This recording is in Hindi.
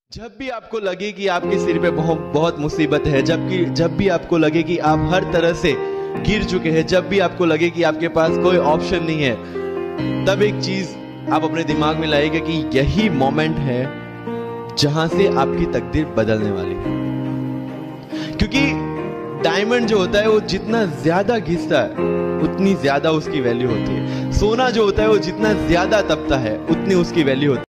जब भी आपको लगे कि आपके सिर पे बहुत मुसीबत है, जब भी आपको लगे कि आप हर तरह से गिर चुके हैं, जब भी आपको लगे कि आपके पास कोई ऑप्शन नहीं है, तब एक चीज आप अपने दिमाग में लाइएगा कि यही मोमेंट है जहां से आपकी तकदीर बदलने वाली है। क्योंकि डायमंड जो होता है वो जितना ज्यादा घिसता है उतनी ज्यादा उसकी वैल्यू होती है। सोना जो होता है वो जितना ज्यादा तपता है उतनी उसकी वैल्यू होती है।